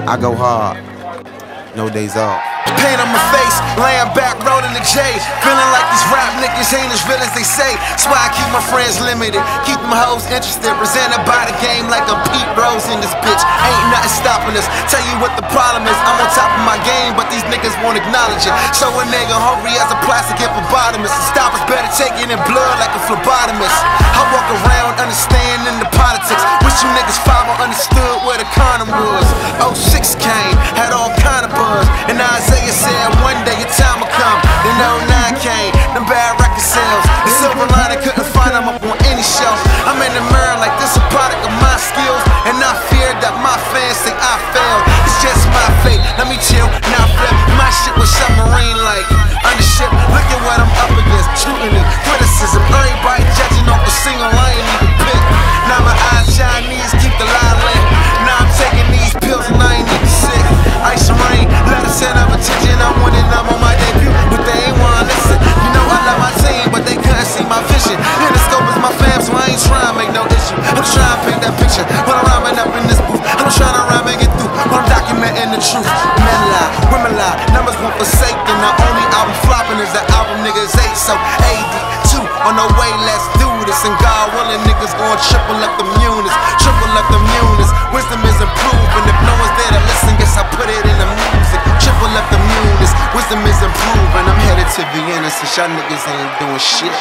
I go hard, no days off. Pain on my face, laying back, rolling the J. Feeling like these rap niggas ain't as real as they say. That's why I keep my friends limited, keep them hoes interested. Presented by the game like a Pete Rose in this bitch. Ain't nothing stopping us. Tell you what the problem is, I'm on top of my game, but these niggas won't acknowledge it. So a nigga hungry as a plastic hippopotamus. The stop is better taking in blood like a phlebotomist. I walk around understanding the politics. Wish you niggas follow understood where the condom was. 06 came, had all kind of buzz. And Isaiah said one day your time will come. Then 09 came, them bad record sales. The silver lining couldn't find them up on any shelf. I'm in the mirror like this a product of my skills. And I fear that my fans say I failed. It's just my fate, let me chill, now flip. My shit was submarine like under ship. Look at what I'm up against, scrutiny, criticism. Everybody judging off a single I ain't even pick. Now my eyes Chinese, keep the line lit. Now I'm taking these pills and I ain't even sick. Ice and rain, let us set up attention. I wanted them on my debut, but they ain't wanna listen. You know I love my team, but they couldn't see my vision. In the scope is my fam, so I ain't trying to make no issue. I'm trying to paint that picture when I'm rhyming up in this booth. I'm trying to rhyme and get through, but I'm documenting the truth. Men lie, women lie, numbers won't forsake. And the only album flopping is the album niggas ate. So AD2 on the way, let's do this. And God willing, niggas gon' triple up the units, triple up the units. Wisdom is improving. If no one's there to listen, guess I put it in the music. Triple up the units, wisdom is improving. I'm headed to Vienna since y'all niggas ain't doing shit.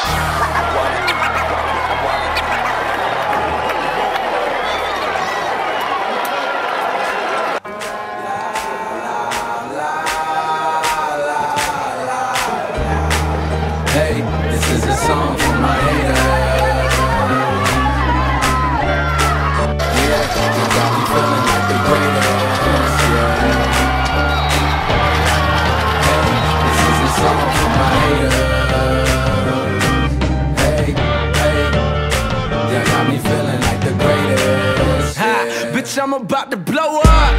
Hey, this is a song for my haters. Yeah, you got me feeling like the greatest. Yeah. Hey, this is a song for my haters. Hey, hey, you got me feeling like the greatest. Ha, bitch, I'm about to blow up.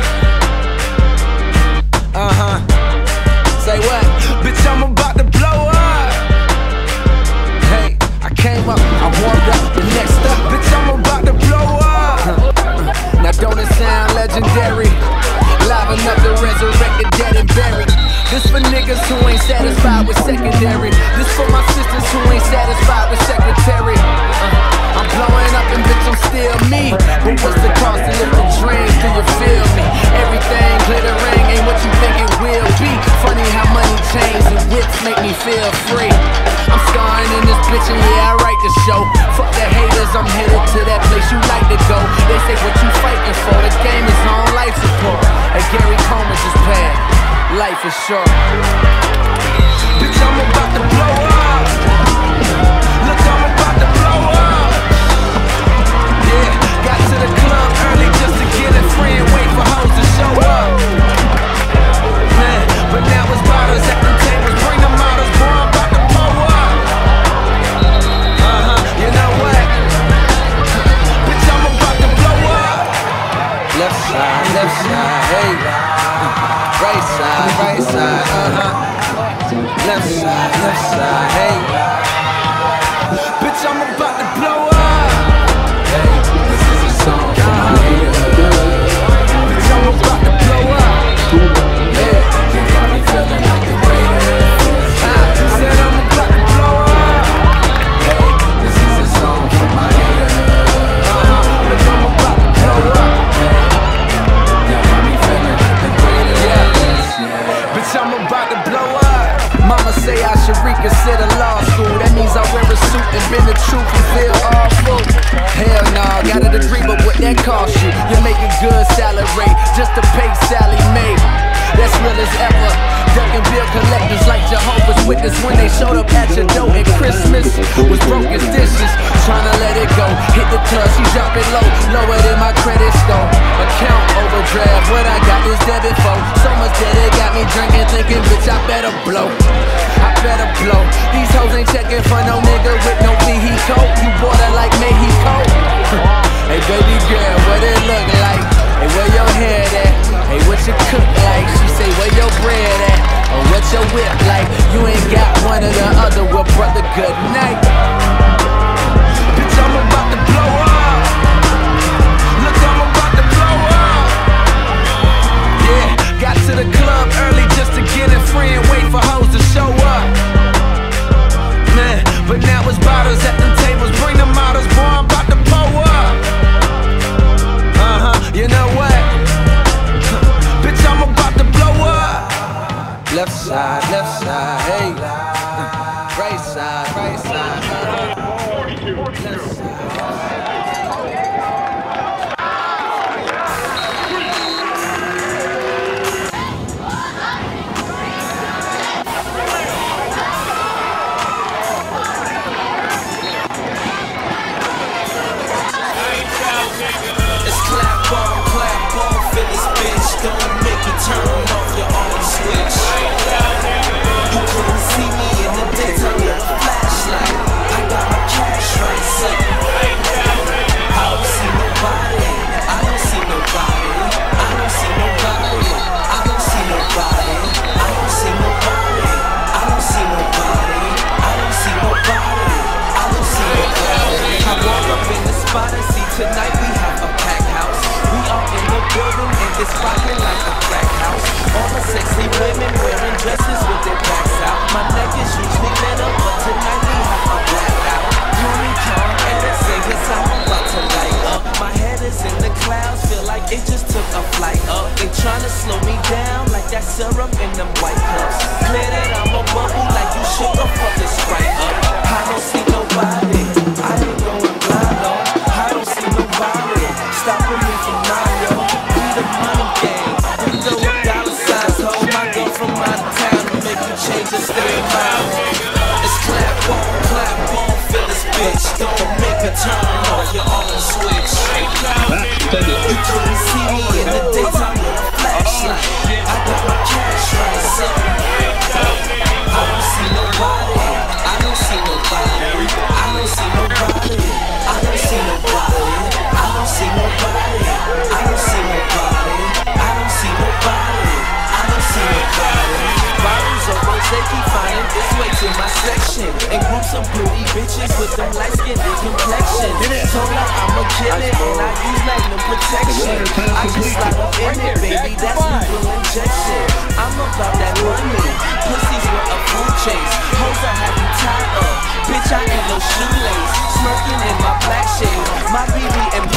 Say what? Bitch, I'm about to blow up. Hey, I came up, I warmed up, the next up, bitch, I'm about to blow up. Now don't it sound legendary? Liven up the resurrected, dead and buried. This for niggas who ain't satisfied with secondary. This for my sisters who ain't satisfied with secretary. I'm blowing up and bitch, I'm still me. But what's the cost to live the dreams? Do you feel me? Everything glittering ain't what you think it will be. Funny how money chains and whips make me feel free. I'm starring in this bitch and yeah, I write the show. Fuck the haters, I'm headed to that place you like to go. They say what you fighting for, the game is on life support. And Gary Coleman just playing, life is short. Bitch, I'm about to blow up. Look, I'm about to blow up. Yeah, got to the club early just to get a free and wait for hoes to show up. Man, but now it's bottles at the tables, bring them models, boy, I'm about to blow up. You know what? Bitch, I'm about to blow up. Left side, hey. Right side, Left side, hey. Bitch, I'm about to blow up. Hey, this is a song for my haters. Bitch, I'm about to blow up. Yeah, you got me feeling like the greatest. I said I'm about to blow up. Hey, this is a song for my haters. Bitch, I'm about to blow up. Hey, you got me feeling like the greatest. Yeah. Bitch, I'm about to blow up. Mama say I should reconsider law school. That means I wear a suit and bend the truth and feel awful. Hell nah, got a degree, but what that cost you? You make a good salary just to pay Sally Mae. That's real as ever. Ducking bill collectors like Jehovah's Witness when they showed up at your door at Christmas. Was broke as dishes, tryna let it go. Hit the club, she dropping low, lower than my credit score. Account overdraft, what I got is debit for. So much debt it got me drinking, thinking, bitch, I better blow. I better blow. These hoes ain't checking for no nigga with no vehicle. You bought her like Mexico. Hey baby girl, what it look like? Hey, where your hair at? Hey, what you cook like? She say, where your bread at? Or what your whip like? You ain't got one or the other. Well, brother, good night. Bitch, I'm about to blow up. Look, I'm about to blow up. friend wait for hoes to show up. Man, but now it's bottles at them tables. Bring the models, boy, I'm about to pull up. You know what? Bitch, I'm about to blow up. Left side, hey. Right side, left side. Don't make you turn off your own switch. You couldn't see me in the daytime with a flashlight. I got my cash right, so I don't see nobody. I don't see nobody. I don't see nobody. I don't see nobody. I don't see nobody. I don't see nobody. I don't see nobody. I don't see nobody. I walk up in the spot and see tonight we have a packed house. We are in the building and it's rocking like a crack house. All the sexy women wearing dresses with their backs out. My neck is usually lit up, but tonight we have a blackout. Tony Khan Edison, cause I'm about to light up. My head is in the clouds, feel like it just took a flight up. They tryna slow me down like that syrup in them white cups. Clear that I'm a bubble like you shook a fucking Sprite up. I don't see nobody, I ain't going blind, no. I don't see nobody stopping me from Mario. We the money game, we throw up dollar signs. Hold my girl from out of town to make you change your state of mind. It's clap on, feel this bitch. Don't make a turn off your own switch. You couldn't see me in the daytime with a flashlight. I got my cash right, so I don't see nobody. I don't see nobody. I don't see nobody. I don't see nobody. I don't see nobody. I don't see nobody. I don't see nobody. I don't see nobody. Bottles of rose, they keep finding its way to my section. And groups of pretty bitches with them light skin and complexion. Told her I'ma kill it and I use magnum protection. I just slide up in it, baby, that's lethal injection. I'm about that money. Pussies with a food chase. Hoes I have you tied up. Bitch, I ain't no shoelace. Smirking in my black shades. My BBM